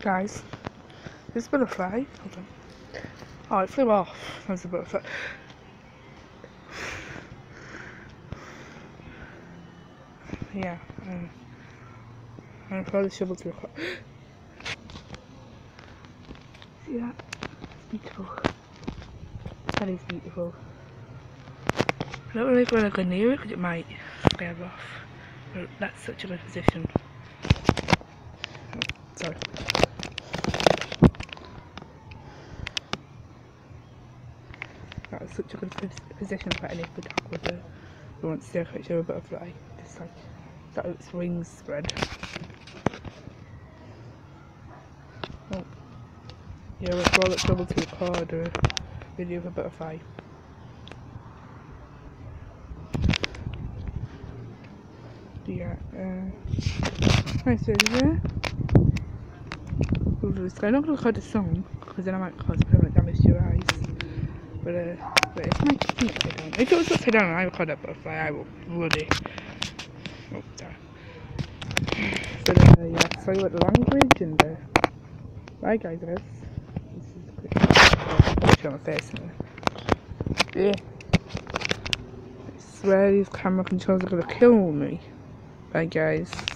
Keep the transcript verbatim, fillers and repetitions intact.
Guys, this butterfly, hold on. Oh, it flew off. There's a butterfly. Yeah, um, I'm gonna throw the shovel to the car. See that? It's beautiful. That is beautiful. I don't really want to go near it because it might scare off. But that's such a good position. Oh, sorry. That's such a good position for any photographer who wants to take a picture of a butterfly. Just like that, its wings spread. Oh. Yeah, we'll throw that shovel to the car or do a video of a butterfly. Yeah, uh, nice video there. I'm not going to record a song because then I might cause permanent damage to your eyes. But, uh, but it's my chicken upside down. If it was upside down and I record that butterfly, I will bloody. Oh, sorry. But, uh, yeah, sorry about the language and, uh, bye guys, guys. This is quick. I'll show my face now. Yeah. I swear these camera controls are going to kill me. Bye guys.